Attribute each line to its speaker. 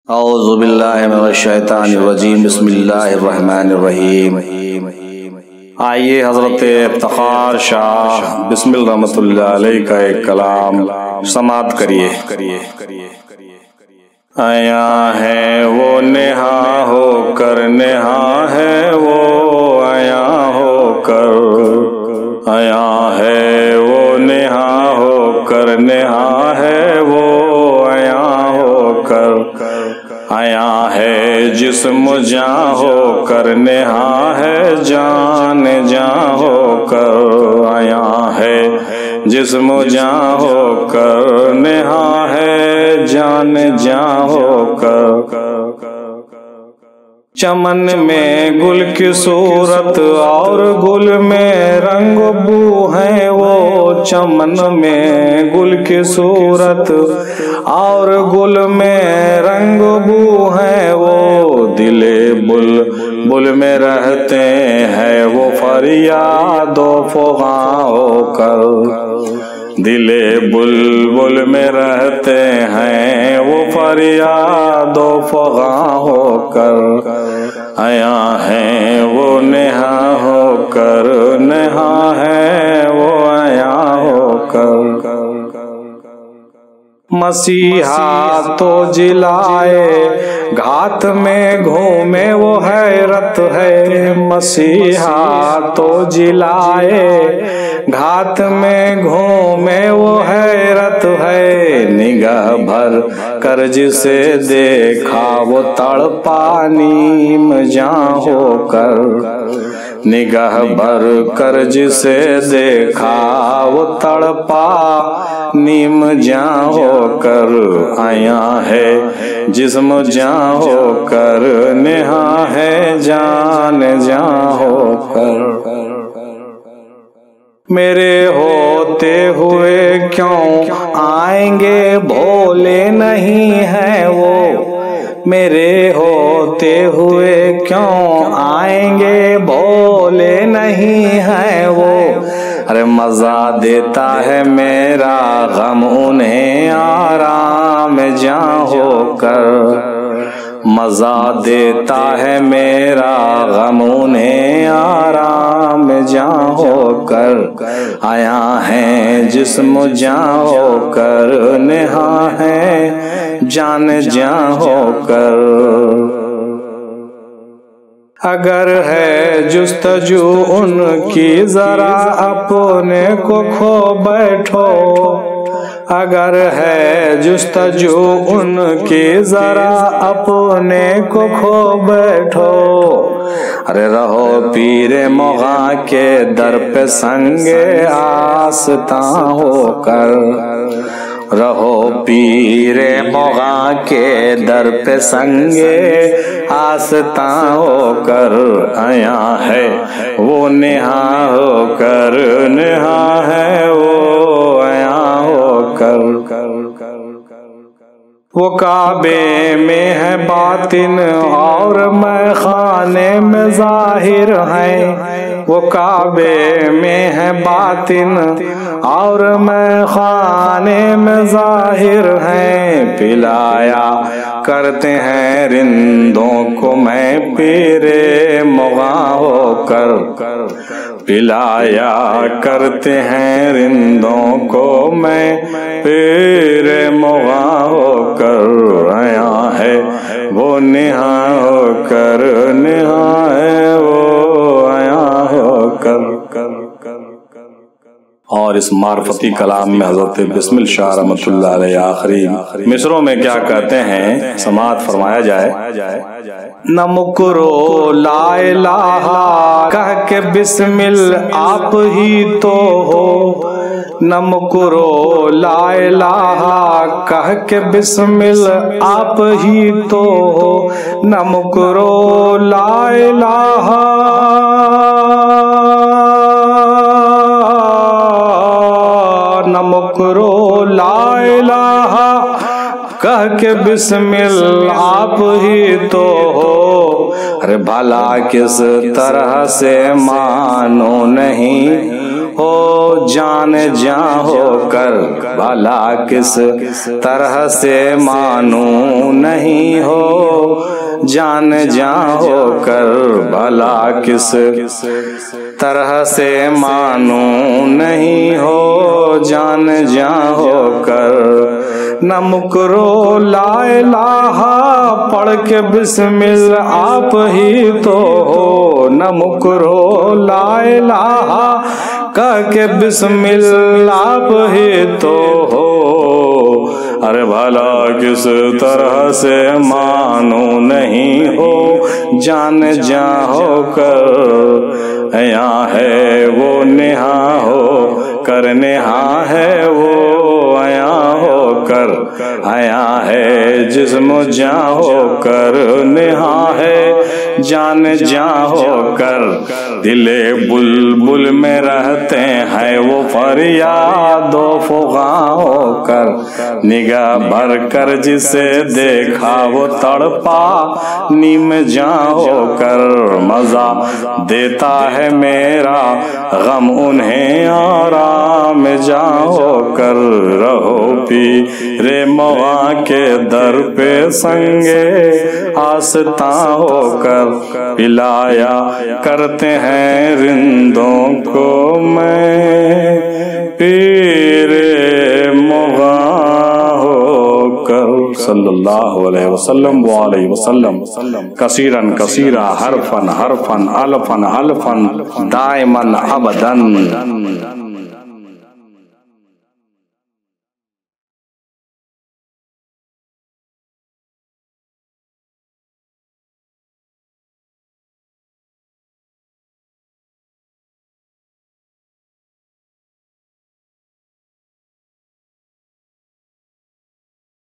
Speaker 1: औज़ु बिल्लाहि मिनश शैतानिर रजीम बिस्मिल्लाहिर्रहमानिर्रहीम। आइए हज़रत इफ्तिखार शाह बिस्मिल्लाह रहमतुल्लाह अलैहि का एक कलाम समाअत करिए। आया है वो नेहा होकर, नेहा है वो आया होकर, आया है वो नेहा होकर, नेहा है वो आया होकर, आया है जिस्म जान होकर, नेहा है जान जान होकर, आया है जिस्म जान होकर, नेहा है जान जान होकर। चमन में गुल की सूरत और गुल में रंग बू है वो, चमन में गुल की सूरत और गुल में रंग बू है वो, दिले बुलबुल में रहते हैं वो फरियादो फ़ग़ा होकर, दिले बुलबुल में रहते हैं वो फरियादो फ़ग़ा होकर, आया है वो नेहा होकर, नेहा है वो आया होकर। मसीहा तो जिलाए घात में घूमे वो हैरत है, मसीहा तो जिलाए घात में घूमे वो हैरत है, निगाह भर कर जिसे देखा वो तड़पा नीम जान होकर, निगाह भर कर जिसे देखा वो तड़पा नीम जान होकर, आया है जिस्म जान होकर, नेहा है जान जान होकर। मेरे होते हुए क्यों आएंगे भोले नहीं है वो, मेरे होते हुए क्यों आएंगे भोले नहीं है वो, अरे मजा देता है मेरा गम उन्हें आराम जान होकर, मजा देता है मेरा गम उन्हें आराम जान होकर, आया है जिस्म जान होकर, नेहा है जान जान होकर। अगर है जुस्तजू उनकी जरा अपने को खो बैठो, अगर है जुस्तजू उनकी जरा अपने को खो बैठो, अरे रहो पीरे मोगा के दर पे संगे आस्ता होकर, रहो पीरे मोगा के दर पे संगे आस्ता होकर, आया है वो नेहा होकर, नेहा है वो आया होकर। वो काबे में है बातिन और मैं खाने में जाहिर है, वो काबे में है बातिन और मैं खाने में जाहिर है, पिलाया करते हैं रिंदों को मैं पीरे मोगा होकर, पिलाया करते हैं रिंदों को मैं पीरे मोगा होकर, आया है वो नेहा होकर, नेहा है वो आया होकर। और इस मार्फती कलाम में हजरत बिस्मिल शाह रहमतुल्लाह अलैहि आखिरी मिसरों में क्या कहते हैं, समाअत फरमाया जाए। न मुकरो ला इलाहा कह के बिस्मिल आप ही तो हो, न मुकरो ला इलाहा कह के बिस्मिल आप ही तो हो, न मुकरो ला इलाहा न मुकरो ला इलाहा कह के बिस्मिल आप ही तो हो, अरे भला किस तरह से मानो नहीं हो जान जा होकर, भला किस तरह से मानूं नहीं हो जान जा होकर, भला किस तरह से मानूं नहीं हो जान जा होकर। न मुकरो ला इलाहा पढ़ के बिस्मिल आप ही तो हो, न मुकरो ला इलाहा कह के बिस्मिल आप ही तो हो। अरे भला किस तरह से मानूं नहीं हो जान जा होकर, यहाँ है वो नेहा हो कर, नेहा है वो आया होकर, आया है जिस्म जा होकर, नेहा है जान जा होकर। दिले बुलबुल में रहते हैं वो फरियादो फुगा होकर, निगाह भर कर जिसे देखा वो तड़पा नीम जा होकर। मजा देता है मेरा गम उन्हें आराम जा होकर, रहो पी रे मवा के दर पे संगे आस्था होकर, पिलाया करते हैं रिंदों को मैं पीरे मुगा होकर। सल्लल्लाहु अलैहि वसल्लम कसीरन कसीरा हरफन हरफन अलफन अलफन दायमन अबदन।